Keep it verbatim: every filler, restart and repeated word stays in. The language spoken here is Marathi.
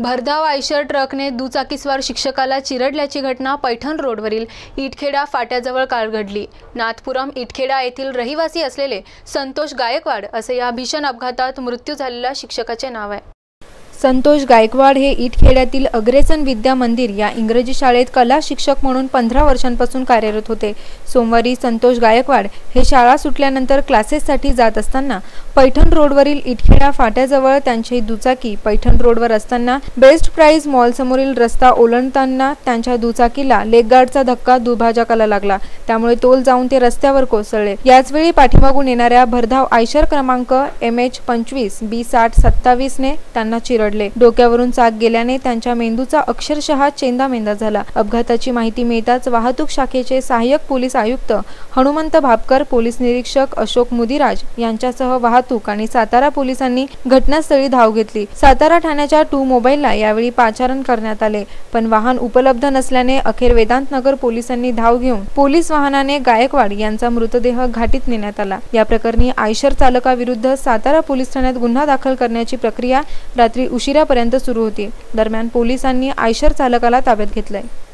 भरधाव आयशर ट्रकने दुचाकीस्वार शिक्षकाला चिरडल्याची घटना पैठण रोडवरील इटखेडा फाट्याजवळ काल घडली। नाथपुरम इटखेडा येथील रहिवासी असलेले संतोष गायकवाड असे या भीषण अपघातात मृत्यू झालेल्या शिक्षकाचे नाव आहे। संतोष गायकवाड हे इटखेड्यातील अग्रेसन विद्या मंदिर या इंग्रजी शाळेत कला शिक्षक म्हणून पंधरा वर्षांपासून कार्यरत होते। सोमवारी संतोष गायकवाड हे शाळा सुटल्यानंतर क्लासेससाठी जात असताना पैठण रोडवरील इटखेडा फाट्याजवळ त्यांची दुचाकी पैठण रोडवर असताना बेस्ट प्राइज मॉल समोरील रस्ता ओलांडताना त्यांच्या दुचाकीला लेगगार्डचा धक्का दुभाजकाला लागला, त्यामुळे तोल जाऊन ते रस्त्यावर कोसळले। याच वेळी पाठीमागून येणाऱ्या भरधाव आयशर क्रमांक एम एच पंचवीस बी साठ सत्तावीस ने त्यांना चिरडले। डोक्यावरून चाक गेल्याने त्यांच्या मेंदूचा अक्षरशः चेंदामेंदा झाला। अपघाताची माहिती मिळताच वाहतूक शाखेचे सहाय्यक पोलीस आयुक्त हनुमंत भापकर, पोलीस निरीक्षक अशोक मुदिराज यांच्यासह वाहतूक आणि सातारा पोलिसांनी घटनास्थळी धाव घेतली। सातारा ठाण्याच्या टू मोबाईलला यावेळी पाचारण करण्यात आले, पण वाहन उपलब्ध नसल्याने अखेर वेदांत नगर पोलिसांनी धाव घेऊन पोलीस वाहनाने गायकवाड यांचा मृतदेह घाटीत नेण्यात आला। या प्रकरणी आयशर चालकाविरुद्ध सातारा पोलीस ठाण्यात गुन्हा दाखल करण्याची प्रक्रिया रात्री उशिरापर्यंत सुरू होती। दरम्यान पोलिसांनी आयशर चालकाला ताब्यात घेतले।